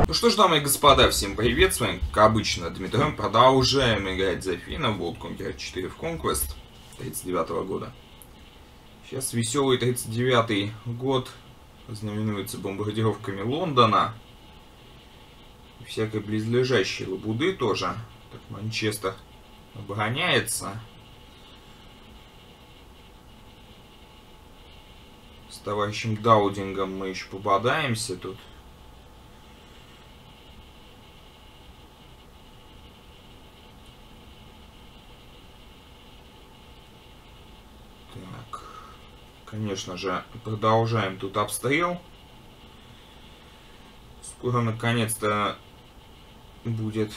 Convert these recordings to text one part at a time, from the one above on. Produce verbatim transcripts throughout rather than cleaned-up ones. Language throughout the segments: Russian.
Ну что ж, дамы и господа, всем привет, с вами, как обычно, Дмитрий. Продолжаем играть за Финна в World Conqueror четыре в Conquest тридцать девятого года. Сейчас веселый тридцать девятый год знаменуется бомбардировками Лондона и всякой близлежащей лабуды тоже. Так Манчестер обороняется. С товарищем Даудингом мы еще пободаемся тут. Так, конечно же, продолжаем тут обстрел. Скоро наконец-то будет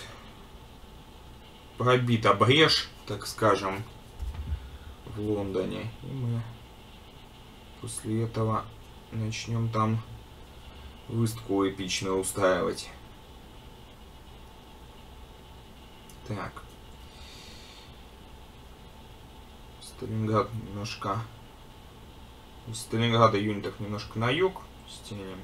пробита брешь, так скажем, в Лондоне. И мы после этого начнем там выставку эпичную устраивать. Так. Сталинград немножко... Из Сталинграда юнитов немножко на юг стянем.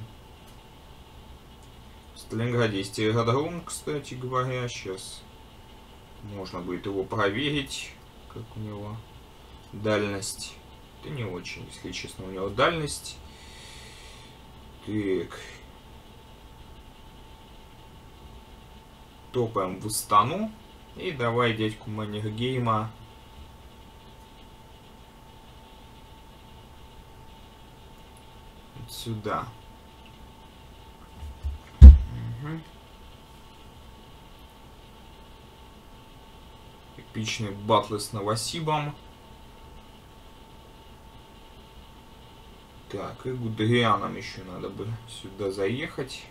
В Сталинграде есть аэродром, кстати говоря. Сейчас можно будет его проверить, как у него дальность. Это не очень, если честно, у него дальность. Так. Топаем в Астану. И давай дядьку Маннергейма сюда. Угу. Эпичный батлы с Новосибом. Так, и Гудерианам еще надо бы сюда заехать.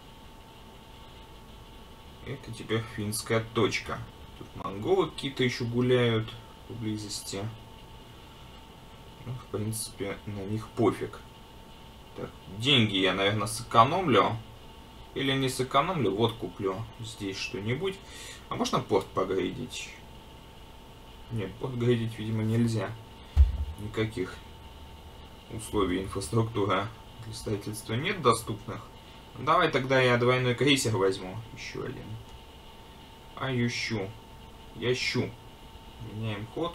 Это теперь финская точка. Тут монголы какие-то еще гуляют поблизости. Ну, в принципе, на них пофиг. Так, деньги я, наверное, сэкономлю. Или не сэкономлю, вот куплю здесь что-нибудь. А можно порт погрейдить? Нет, порт грейдить, видимо, нельзя. Никаких условий инфраструктуры для строительства нет доступных. Давай тогда я двойной крейсер возьму. Еще один. А ющу. Ящу. Меняем ход.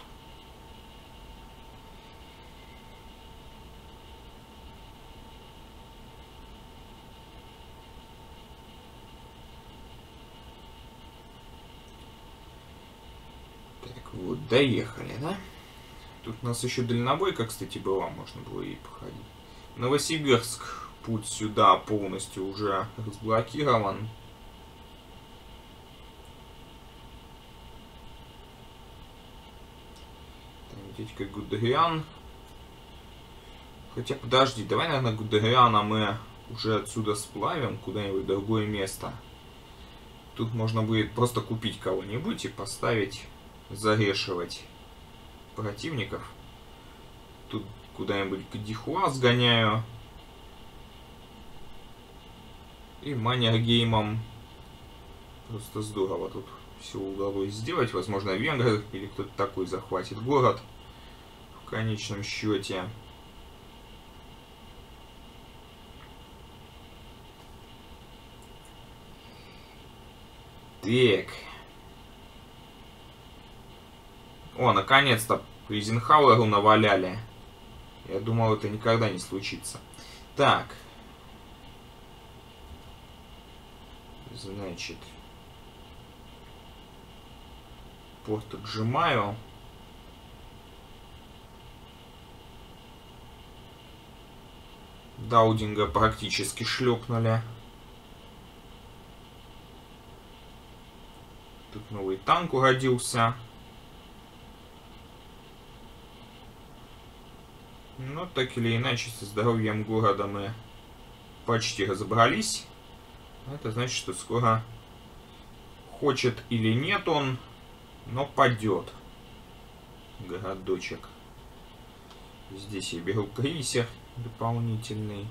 Так, вот, доехали, да? Тут у нас еще дальнобойка, кстати, была. Можно было и походить. Новосибирск. Путь сюда полностью уже разблокирован. Там дядька Гудериан. Хотя подожди, давай, наверное, Гудериана мы уже отсюда сплавим куда-нибудь в другое место. Тут можно будет просто купить кого-нибудь и поставить, зарешивать противников. Тут куда-нибудь к Дихуа сгоняю. И Маннергеймом. Просто здорово тут все удалось сделать. Возможно, венгры или кто-то такой захватит город в конечном счете. Так. О, наконец-то Эйзенхауэру наваляли. Я думал, это никогда не случится. Так. Значит, порт отжимаю. Даудинга практически шлепнули. Тут новый танк уродился. Но так или иначе со здоровьем города мы почти разобрались. Это значит, что скоро, хочет или нет он, но падет городочек. Здесь я беру крейсер дополнительный.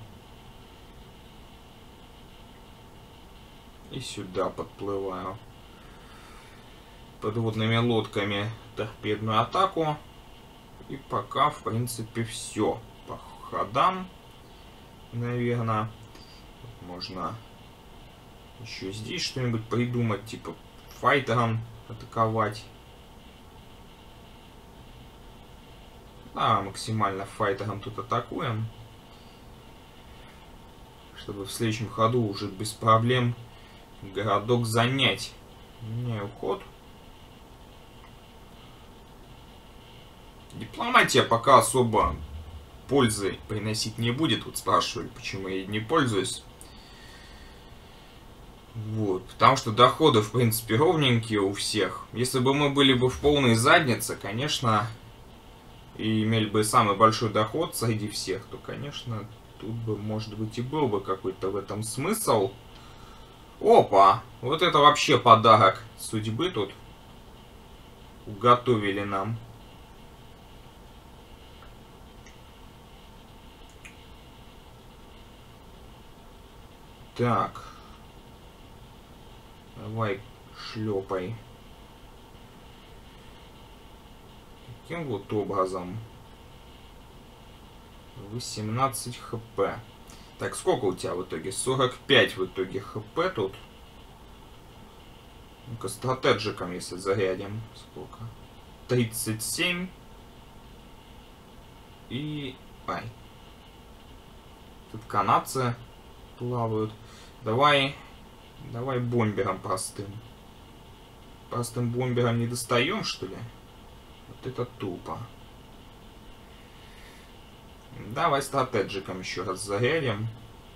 И сюда подплываю. Подводными лодками торпедную атаку. И пока, в принципе, все по ходам, наверное. Можно Еще здесь что-нибудь придумать, типа файтером атаковать. Да, максимально файтером тут атакуем. Чтобы в следующем ходу уже без проблем городок занять. Меняю ход. Дипломатия пока особо пользы приносить не будет. Вот спрашивали, почему я не пользуюсь. Вот, потому что доходы, в принципе, ровненькие у всех. Если бы мы были бы в полной заднице, конечно, и имели бы самый большой доход среди всех, то, конечно, тут бы, может быть, и был бы какой-то в этом смысл. Опа! Вот это вообще подарок судьбы тут уготовили нам. Так. Давай, шлепай. Таким вот образом. восемнадцать хп. Так, сколько у тебя в итоге? сорок пять в итоге хп тут. Ну-ка, стратеджиком, если зарядим. Сколько? тридцать семь. И... Ай. Тут канадцы плавают. Давай... Давай бомбером простым. Простым бомбером не достаем, что ли? Вот это тупо. Давай стратеджиком еще раз зарядим.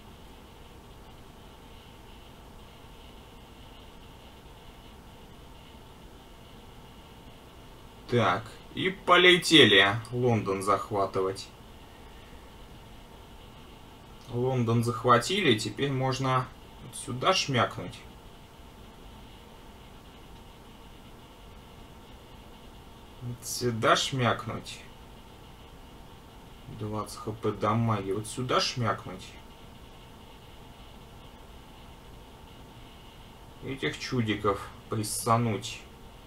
Так, и полетели Лондон захватывать. Лондон захватили, теперь можно вот сюда шмякнуть. Вот сюда шмякнуть. двадцать хп дамаги. Вот сюда шмякнуть. Этих чудиков приссануть.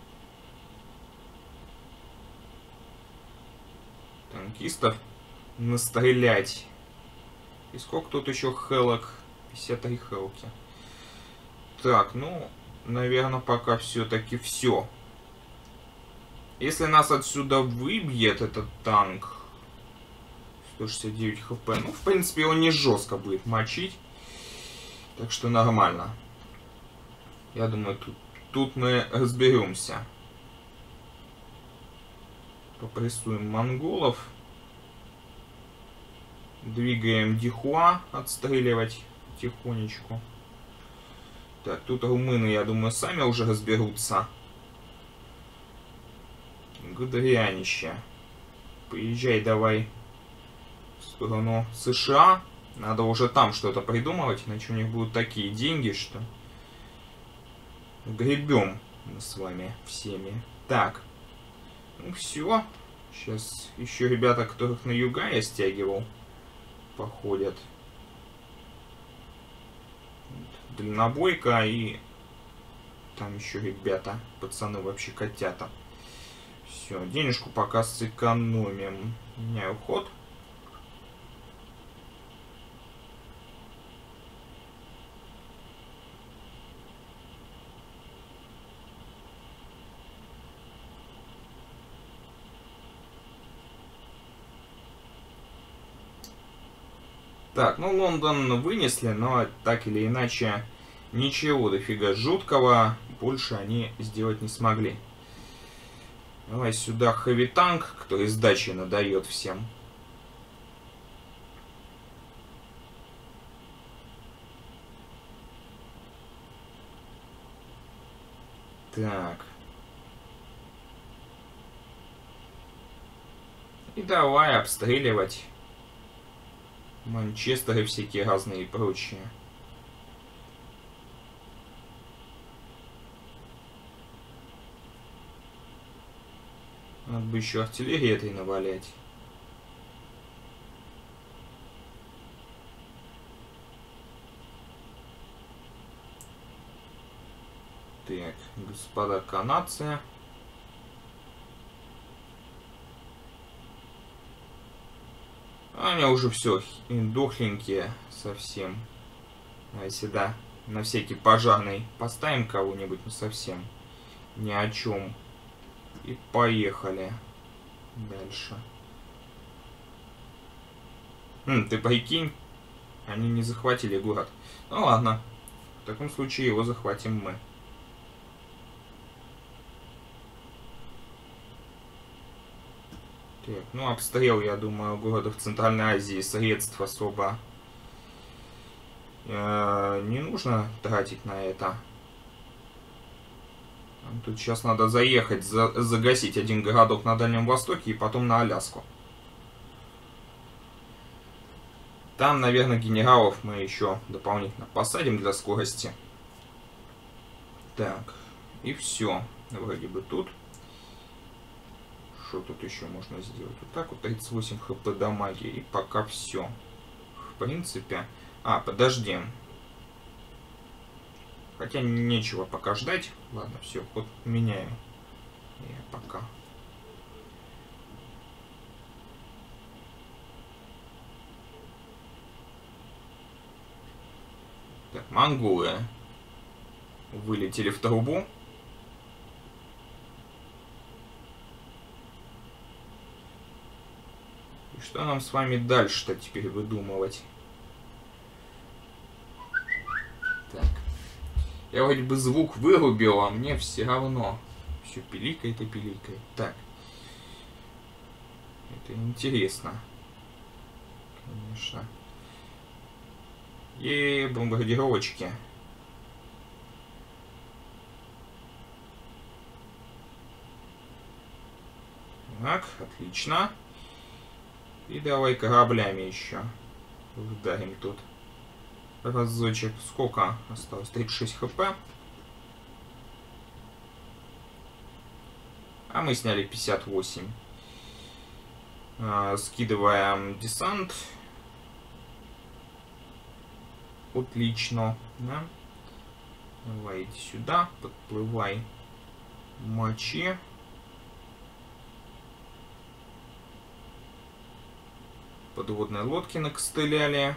Танкистов настрелять. И сколько тут еще хелок? пятьдесят три хелки. Так, ну, наверное, пока все-таки все. Если нас отсюда выбьет этот танк, сто шестьдесят девять хп, ну, в принципе, он не жестко будет мочить. Так что нормально. Я думаю, тут, тут мы разберемся. Попрессуем монголов. Двигаем Дихуа отстреливать потихонечку. Так, тут румыны, я думаю, сами уже разберутся. Гудерианище. Поезжай давай в сторону США. Надо уже там что-то придумывать, иначе у них будут такие деньги, что гребем мы с вами всеми. Так. Ну все. Сейчас еще ребята, которых на юга я стягивал, походят. Дальнобойка и там еще ребята, пацаны вообще котята. Все, денежку пока сэкономим. Меняю ход. Так, ну Лондон вынесли, но так или иначе ничего дофига жуткого больше они сделать не смогли. Давай сюда хэви-танк, который сдачи надает всем. Так. И давай обстреливать Манчестеры всякие разные и прочие. Надо бы еще артиллерии этой навалять. Так, господа канадцы. Они уже все дохленькие совсем. Давай сюда На всякий пожарный поставим кого-нибудь, ну совсем ни о чем. И поехали дальше. Хм, ты прикинь, они не захватили город. Ну ладно, в таком случае его захватим мы. Так, ну обстрел, я думаю, города в Центральной Азии средств особо э, не нужно тратить на это. Тут сейчас надо заехать, за, загасить один городок на Дальнем Востоке и потом на Аляску. Там, наверное, генералов мы еще дополнительно посадим для скорости. Так, и все. Вроде бы тут. Что тут еще можно сделать? Вот так вот, тридцать восемь хп дамаги. И пока все. В принципе... А, подожди. Хотя нечего пока ждать. Ладно, все, вот меняю. Я пока. Так, монголы вылетели в трубу. И что нам с вами дальше-то теперь выдумывать? Так. Я вроде бы звук вырубил, а мне все равно. Все пиликает и пиликает. Так. Это интересно. Конечно. И бомбардировочки. Так, отлично. И давай кораблями еще вдарим тут. Разочек. Сколько осталось? тридцать шесть хп. А мы сняли пятьдесят восемь. А, скидываем десант. Отлично. Да? Давай иди сюда. Подплывай. Мочи. Подводные лодки накостыляли.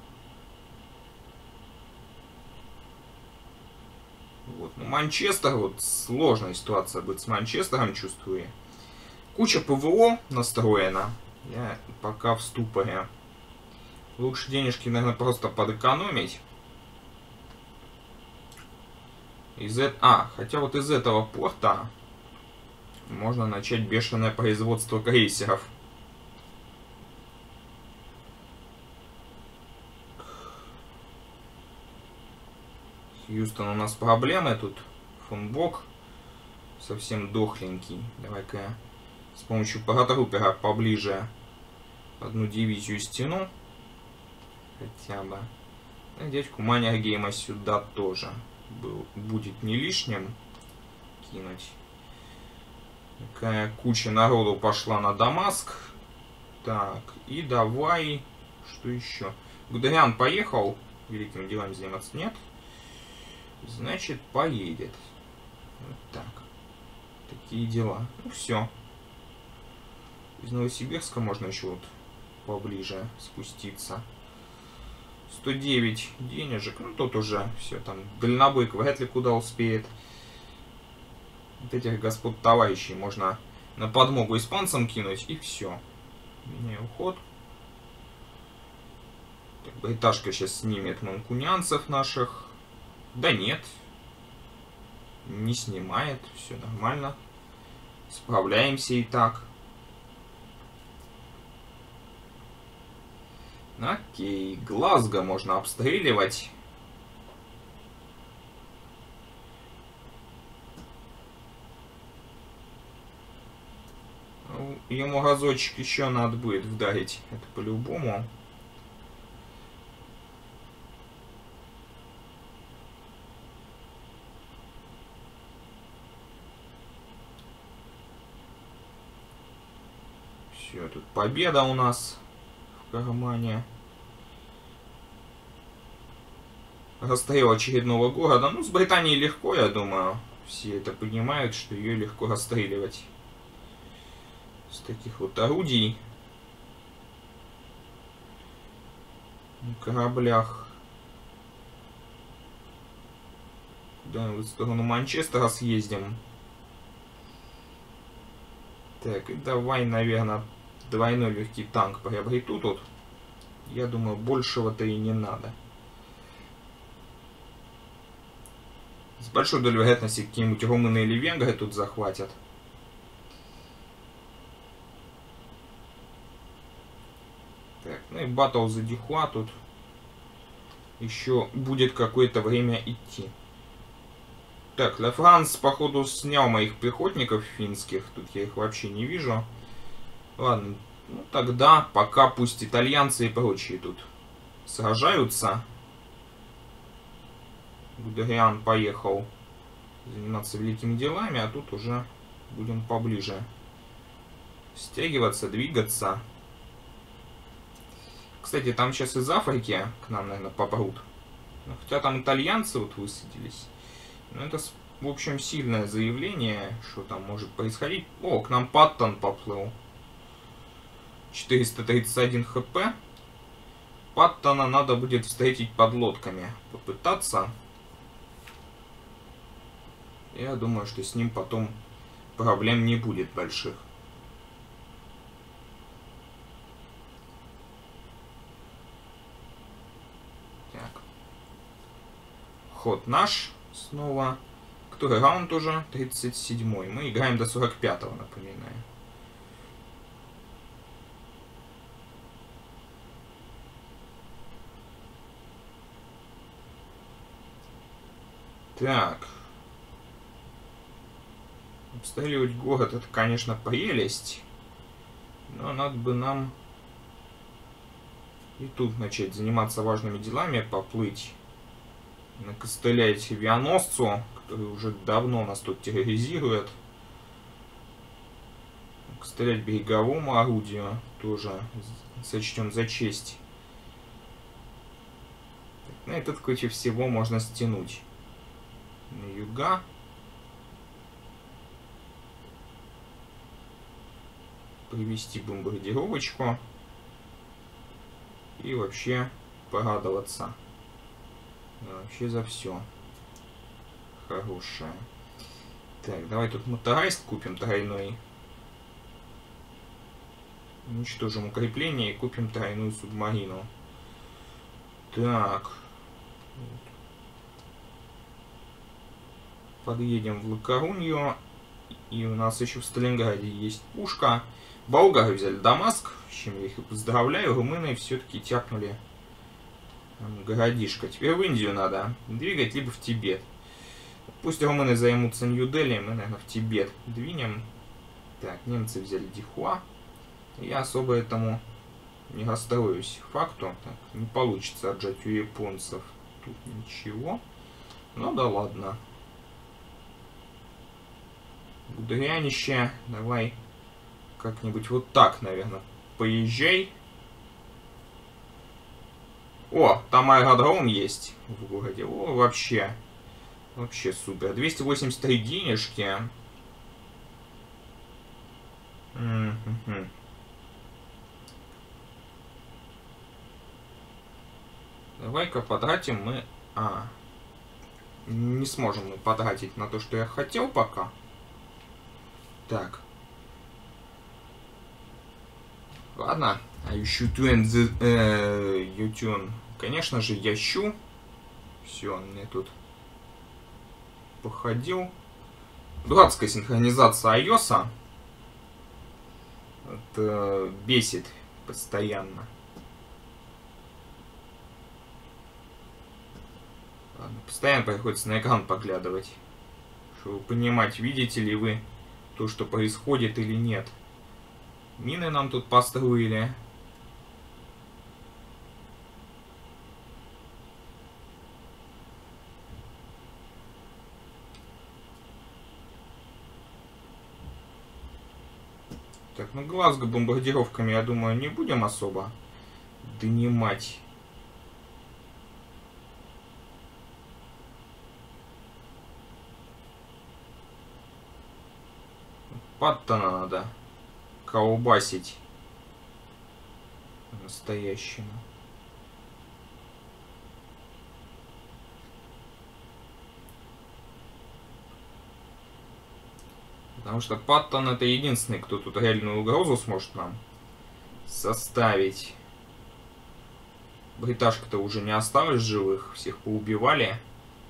Вот. Ну, Манчестер, вот сложная ситуация будет с Манчестером, чувствую. Куча ПВО настроена. Я пока в ступоре. Лучше денежки, наверное, просто подэкономить. Из этого... А, хотя вот из этого порта можно начать бешеное производство крейсеров. Хьюстон, у нас проблемы тут. Фунбок совсем дохленький. Давай-ка с помощью паратрупера поближе одну дивизию стяну. Хотя бы. И дядьку Маннергейма сюда тоже был, будет не лишним кинуть. Такая куча народу пошла на Дамаск. Так, и давай... Что еще? Гудериан поехал великими делами заниматься? Нет? Значит, поедет. Вот так. Такие дела. Ну, все. Из Новосибирска можно еще вот поближе спуститься. сто девять денежек. Ну, тут уже все там. Дальнобойк вряд ли куда успеет. Вот этих господ товарищей можно на подмогу испанцам кинуть, и все. Меняю уход. Так, бриташка сейчас снимет манкунянцев наших. Да нет. Не снимает. Все нормально. Справляемся и так. Окей. Глазго можно обстреливать. Ему разочек еще надо будет вдарить. Это по-любому. Все, тут победа у нас в кармане. Расстрел очередного города. Ну, с Британией легко, я думаю. Все это понимают, что ее легко расстреливать. С таких вот орудий. На кораблях. Да, в сторону Манчестера съездим. Так, и давай, наверное, двойной легкий танк приобрету тут. Я думаю, большего-то и не надо. С большой долей вероятности какие-нибудь румыны или венгры тут захватят. Так, ну и батл за Дихуа тут еще будет какое-то время идти. Так, Ля Франс, походу, снял моих пехотников финских. Тут я их вообще не вижу. Ладно, ну тогда пока пусть итальянцы и прочие тут сражаются. Гудериан поехал заниматься великими делами, а тут уже будем поближе стягиваться, двигаться. Кстати, там сейчас из Африки к нам, наверное, попрут. Хотя там итальянцы вот высадились. Но это, в общем, сильное заявление, что там может происходить. О, к нам Паттон поплыл. четыреста тридцать один хп. Паттона надо будет встретить под лодками. Попытаться. Я думаю, что с ним потом проблем не будет больших. Так. Ход наш снова. Который раунд уже? тридцать седьмой. Мы играем до сорок пятого, напоминаю. Так. Обстреливать город — это, конечно, прелесть. Но надо бы нам и тут начать заниматься важными делами, поплыть, накостылять авианосцу, который уже давно нас тут терроризирует. Накостылять береговому орудию тоже сочтем за честь. На этот кучу всего можно стянуть на юга. Привести бомбардировочку. И вообще порадоваться. Да, вообще за все. Хорошее. Так, давай тут моторайст купим тройной. Уничтожим укрепление и купим тройную субмарину. Так. Подъедем в Ла-Корунью. И у нас еще в Сталинграде есть пушка. Болгары взяли Дамаск, с чем я их и поздравляю. Румыны все-таки тяпнули там городишко. Теперь в Индию надо двигать, либо в Тибет. Пусть румыны займутся Нью-Дели, мы, наверное, в Тибет двинем. Так, немцы взяли Дихуа. Я особо этому не расстроюсь факту. Так, не получится отжать у японцев тут ничего. Ну да ладно. Гудерианище, давай как-нибудь вот так, наверное, поезжай. О, там аэродром есть в городе. О, вообще. Вообще супер. двести восемьдесят три денежки. Mm-hmm. Давай-ка потратим мы... А, не сможем мы потратить на то, что я хотел пока. Так. Ладно. А you tune. Конечно же, я щу. Все, он мне тут походил. Дурацкая синхронизация iOS. Это бесит постоянно. Ладно, постоянно приходится на экран поглядывать, чтобы понимать, видите ли вы то, что происходит или нет. Мины нам тут построили. Так, ну Глазго бомбардировками, я думаю, не будем особо донимать. Паттона надо колбасить настоящему. Потому что Паттон это единственный, кто тут реальную угрозу сможет нам составить. Бриташка-то уже не осталось живых, всех поубивали.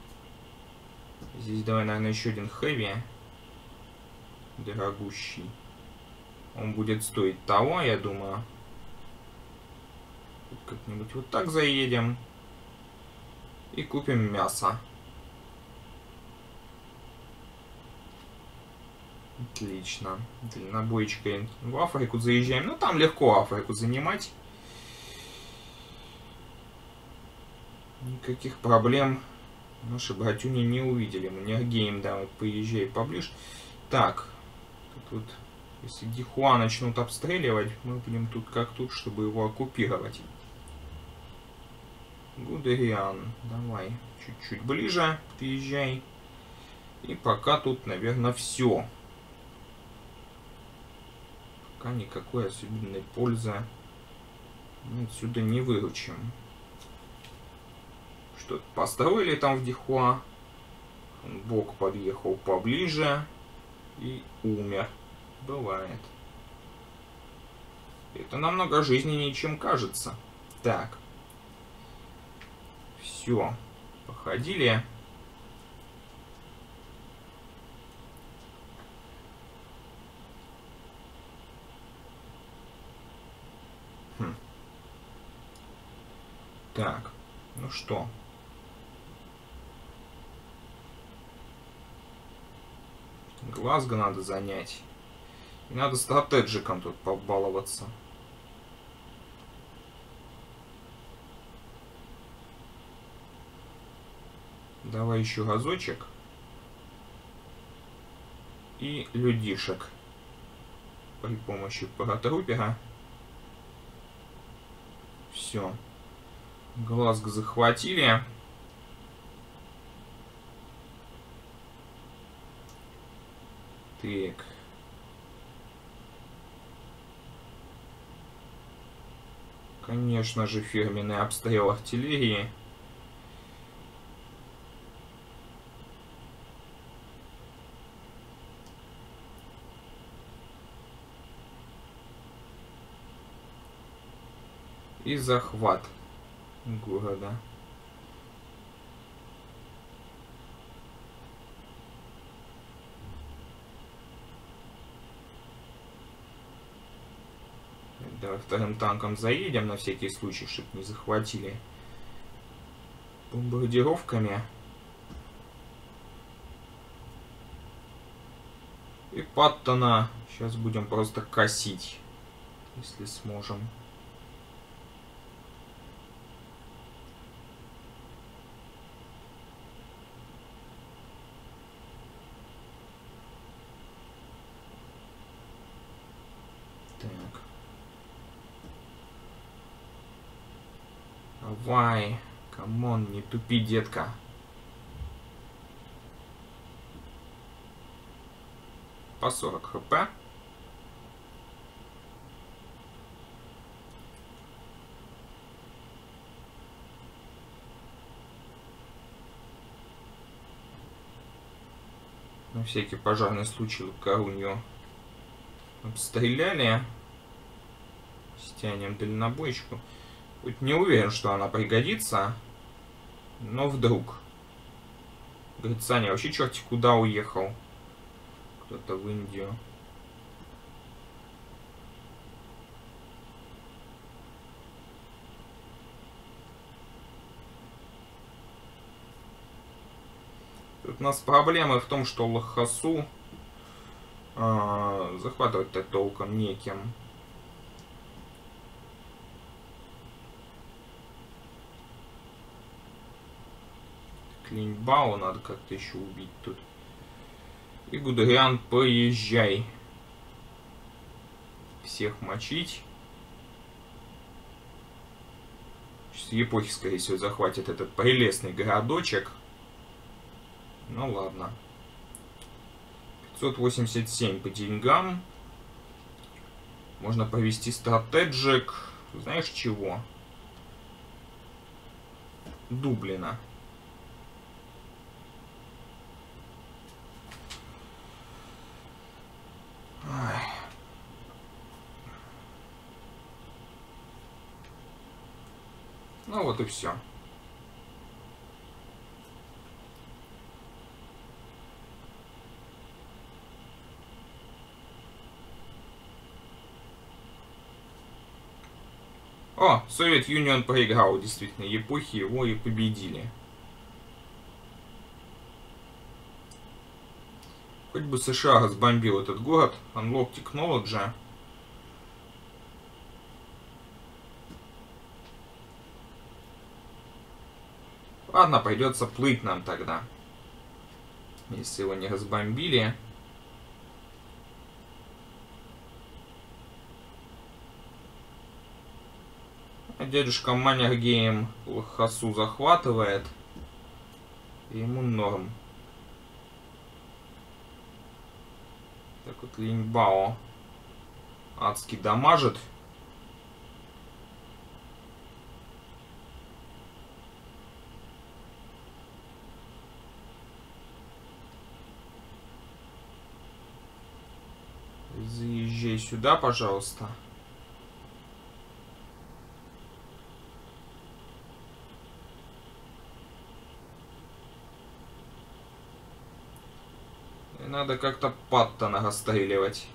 Здесь давай, наверное, еще один хэви. Дорогущий. Он будет стоить того, я думаю. Как-нибудь вот так заедем. И купим мясо. Отлично. Дальнобойчикой в Африку заезжаем. Ну, там легко Африку занимать. Никаких проблем наши братюни не увидели. Маннергейм, да, вот поезжай поближе. Так. Тут вот, если Дихуа начнут обстреливать, мы будем тут как тут, чтобы его оккупировать. Гудериан, давай. Чуть-чуть ближе приезжай. И пока тут, наверное, все. Пока никакой особенной пользы мы отсюда не выручим. Что-то построили там в Дихуа. Бог подъехал поближе и умер. Бывает. Это намного жизненнее, чем кажется. Так. Все. Походили. Хм. Так. Ну что? Глазго надо занять. И надо стратеджиком тут побаловаться. Давай еще разочек. И людишек. При помощи паратрупера. Все. Глазго захватили. Так. Конечно же, фирменный обстрел артиллерии. И захват города. Давай вторым танком заедем на всякий случай, чтобы не захватили бомбардировками. И Паттона сейчас будем просто косить, если сможем. Так. Давай, камон, не тупи, детка. По сорок хп. На всякий пожарный случай Корунью обстреляли. Стянем дальнобойчику. Хоть не уверен, что она пригодится, но вдруг. Говорит, Саня, вообще черти куда уехал? Кто-то в Индию. Тут у нас проблемы в том, что Лхасу э, захватывать-то толком некем. Клиньбау надо как-то еще убить тут. И Гудериан, поезжай. Всех мочить. Сейчас Япохи, скорее всего, захватит этот прелестный городочек. Ну ладно. пятьсот восемьдесят семь по деньгам. Можно провести стратеджик. Знаешь чего? Дублина. Ну вот и все. О, Совет Юнион проиграл, действительно, эпохи его и победили. Хоть бы США разбомбил этот город. Unlock Technology. Ладно, придется плыть нам тогда. Если его не разбомбили. Дядюшка Маннергейм Лхасу захватывает. И ему норм. Так вот, Линьбао адски дамажит. Заезжай сюда, пожалуйста. И надо как-то Паттона расстреливать.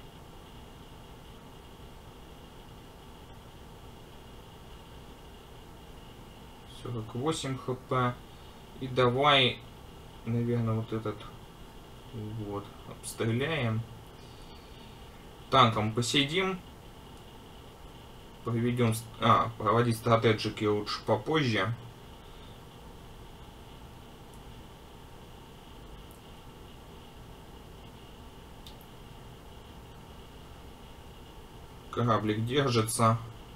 сорок восемь хп. И давай, наверное, вот этот вот обстреляем. Танком посидим. Проведем... А, проводить стратеджики лучше попозже. Кораблик держится.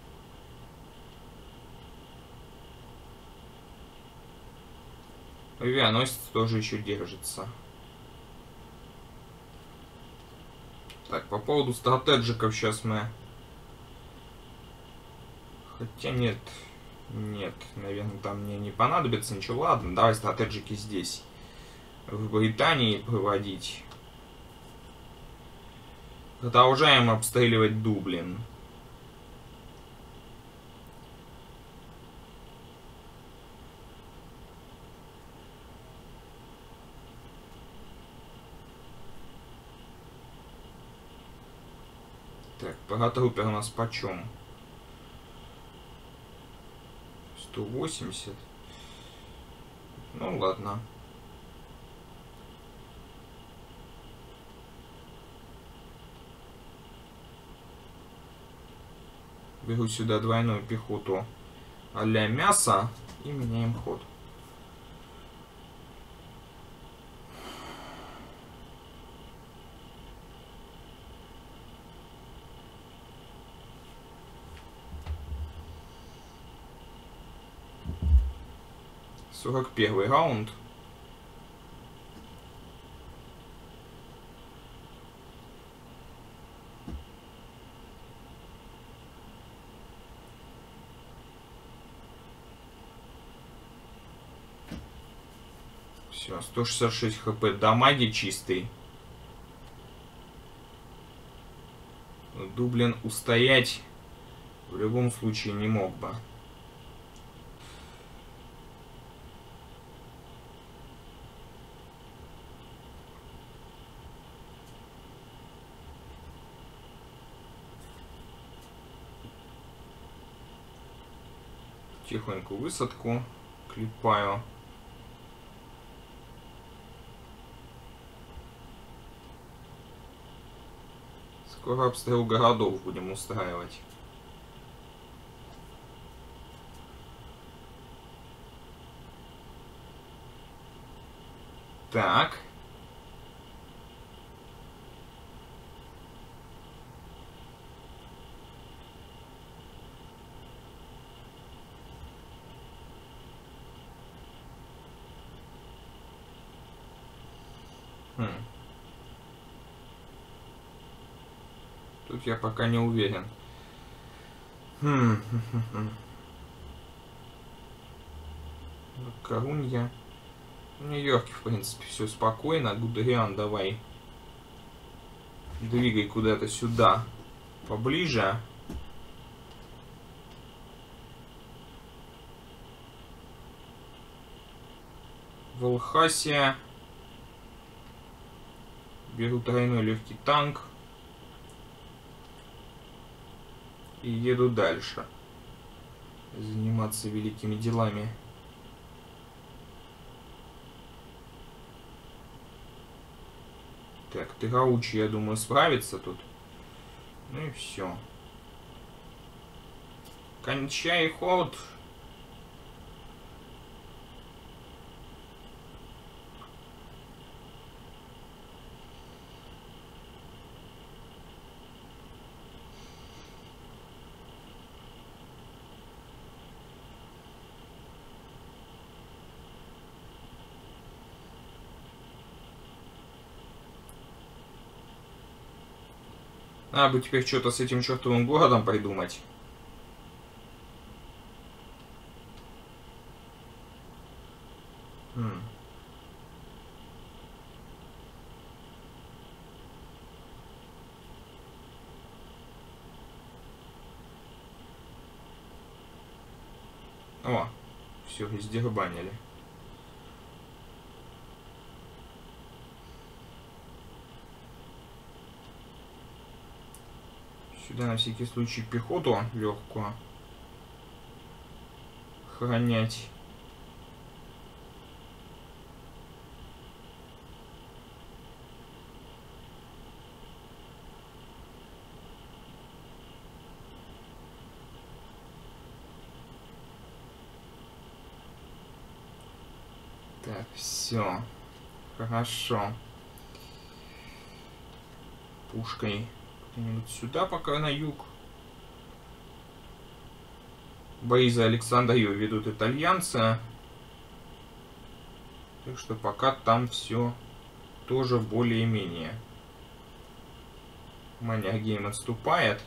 Авианосец тоже еще держится. Так, по поводу стратеджиков сейчас мы... Хотя нет, нет, наверное, там мне не понадобится ничего. Ладно, давай стратеджики здесь, в Британии, проводить. Продолжаем обстреливать Дублин. Так, паратрупер у нас почем? сто восемьдесят. Ну ладно. Беру сюда двойную пехоту а-ля мясо и меняем ход. сорок первый раунд. Все, сто шестьдесят шесть хп дамаги чистый. Дублин устоять в любом случае не мог бы. Тихонько высадку клепаю. Скоро обстрел городов будем устраивать. Так. Хм. Тут я пока не уверен. Хм. Корунья. В Нью-Йорке, в принципе, все спокойно. Гудериан, давай. Двигай куда-то сюда. Поближе. Волхасия. Беру тройной легкий танк. И еду дальше. Заниматься великими делами. Так, Тегаучи, я думаю, справится тут. Ну и все. Кончай ход. Надо бы теперь что-то с этим чертовым городом придумать. Хм. О, все, издербанили. Сюда на всякий случай пехоту легкую хранять. Так, все. Хорошо. Пушкой где-нибудь сюда, пока на юг. Бои за Александрию ведут итальянцы. Так что пока там все тоже более-менее. Маннергейм отступает.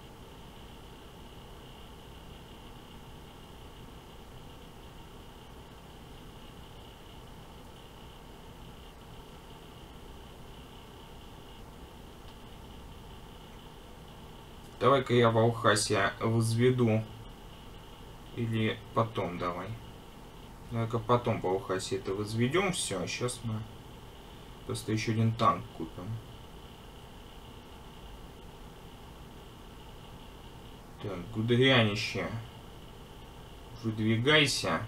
Давай-ка я Волхасия возведу. Или потом давай. Давай-ка потом Волхасия это возведем. Все, а сейчас мы просто еще один танк купим. Так, Гудерианище. Выдвигайся.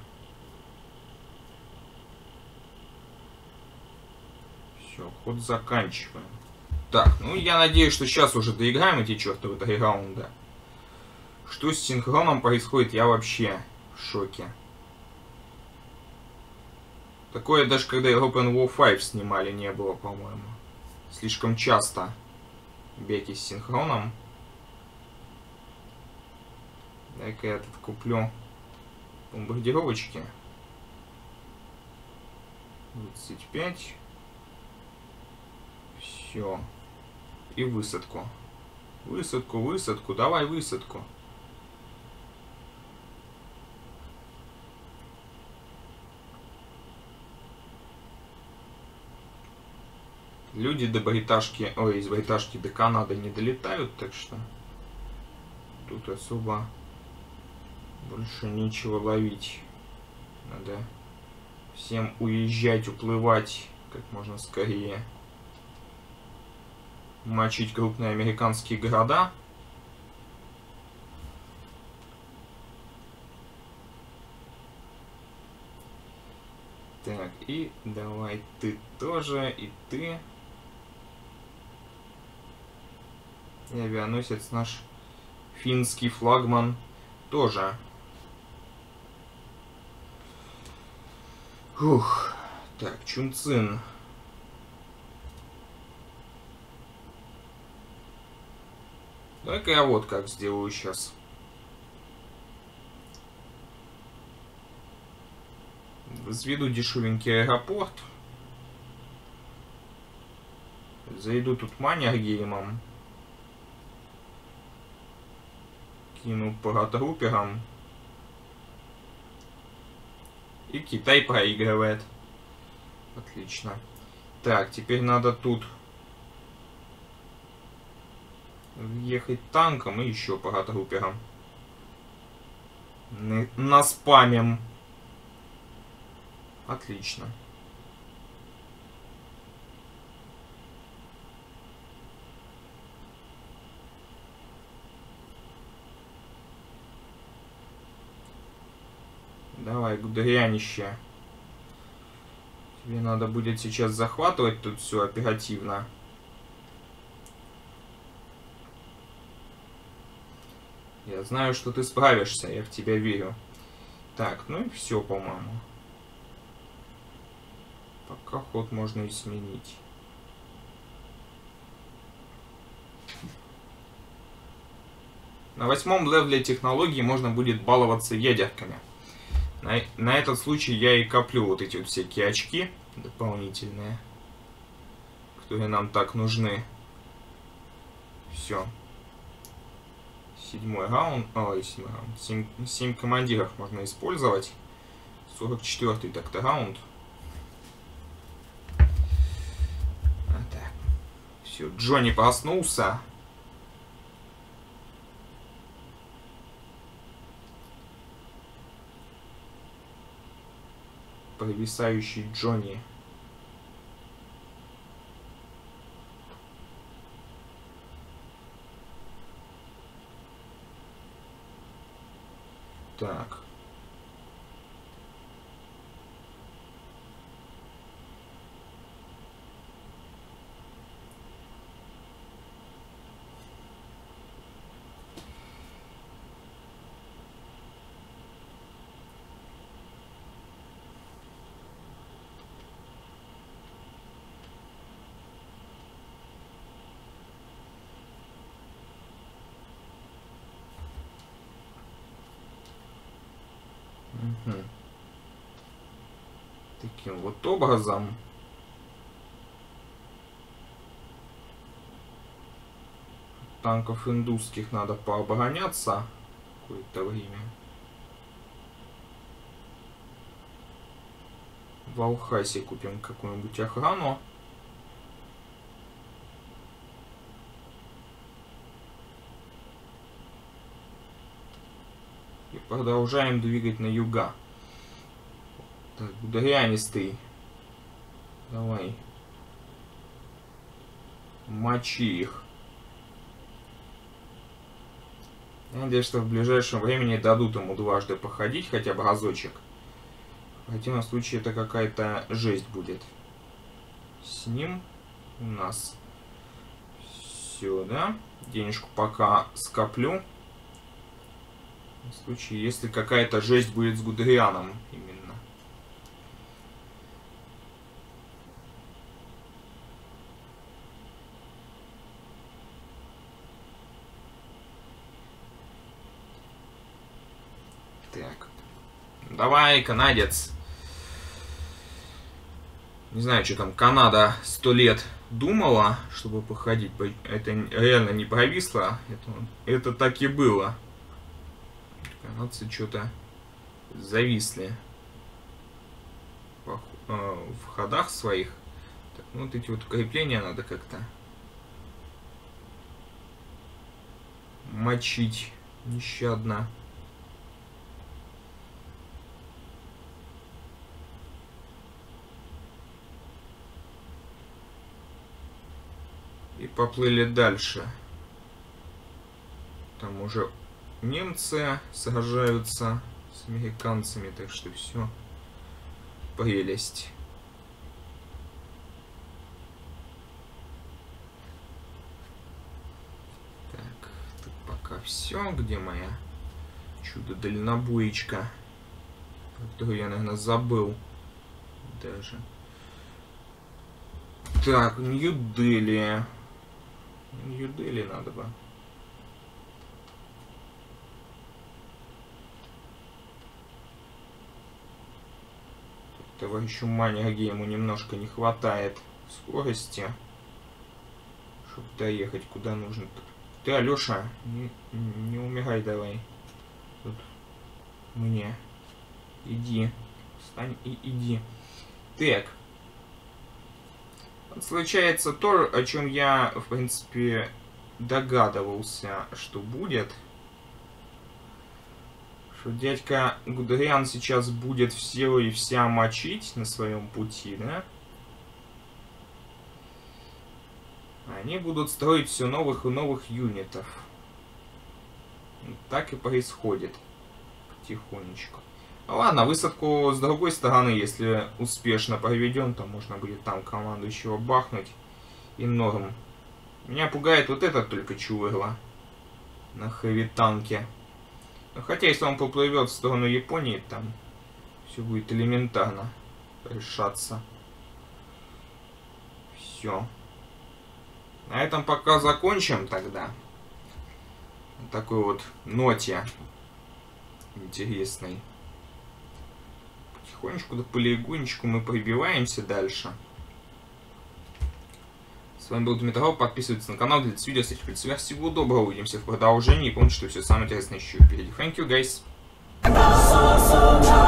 Все, ход заканчиваем. Так, ну я надеюсь, что сейчас уже доиграем эти чертовы три раунда. Что с синхроном происходит, я вообще в шоке. Такое даже когда European War пять снимали не было, по-моему. Слишком часто беги с синхроном. Дай-ка я тут куплю бомбардировочки. двадцать пять. Все. И высадку. Высадку, высадку. Давай высадку. Люди до Бриташки, ой, из Бриташки до Канады не долетают, так что тут особо больше нечего ловить. Надо всем уезжать, уплывать как можно скорее. Мочить крупные американские города. Так, и давай ты тоже, и ты. И авианосец наш финский флагман тоже. Ух. Так, Чунцин. Давай-ка я вот как сделаю сейчас. Возведу дешевенький аэропорт. Зайду тут Маннергеймом. Кину паратрупером. И Китай проигрывает. Отлично. Так, теперь надо тут въехать танком и еще паратрупером. Наспамим. Отлично. Так, гудерианище. Тебе надо будет сейчас захватывать тут все оперативно. Я знаю, что ты справишься, я в тебя верю. Так, ну и все, по-моему. Пока ход можно и сменить. На восьмом левеле технологии можно будет баловаться ядерками. На, на этот случай я и коплю вот эти вот всякие очки дополнительные, которые нам так нужны. Все. Седьмой раунд. Ой, седьмой раунд. Семь, семь командиров можно использовать. сорок четвёртый так-то раунд. А так. Все, Джонни проснулся. Провисающий Джонни. Так. Угу. Таким вот образом. Танков индусских надо пообороняться какое-то время. В Алхасе купим какую-нибудь охрану. И продолжаем двигать на юга. Так, гудерианистый. Давай. Мочи их. Я надеюсь, что в ближайшем времени дадут ему дважды походить, хотя бы разочек. В противном случае это какая-то жесть будет. С ним у нас все, да? Денежку пока скоплю. В случае, если какая-то жесть будет с Гудерианом именно. Так. Давай, канадец. Не знаю, что там Канада сто лет думала, чтобы походить. Это реально не провисло. Это, это так и было. Канадцы что-то зависли в, э, в ходах своих. Так, ну, вот эти вот укрепления надо как-то мочить нещадно. И поплыли дальше. Там уже немцы сражаются с американцами, так что все прелесть. Так, тут пока все. Где моя чудо-дальнобоечка, которую я, наверное, забыл даже. Так, Нью-Дели. Нью-Дели надо бы. Товарищу Маннерге ему немножко не хватает скорости, чтобы доехать куда нужно. Ты, Алёша, не, не умирай давай. Тут мне. Иди. Встань и иди. Так. Случается то, о чем я, в принципе, догадывался, что будет. Что дядька Гудериан сейчас будет все и вся мочить на своем пути, да? Они будут строить все новых и новых юнитов. Так и происходит потихонечку. Ладно, высадку с другой стороны, если успешно проведем, то можно будет там командующего бахнуть. И норм. Меня пугает вот этот только чувырла. На хэви-танке. Хотя, если он поплывет в сторону Японии, там все будет элементарно решаться. Все. На этом пока закончим тогда. Такой вот ноте интересной. Потихонечку до полигонечку мы пробиваемся дальше. С вами был Дмитров. Подписывайтесь на канал, делитесь видео, ставьте пальцы вверх. Всего доброго, увидимся в продолжении. И помните, что все самое интересное еще впереди. Thank you, guys.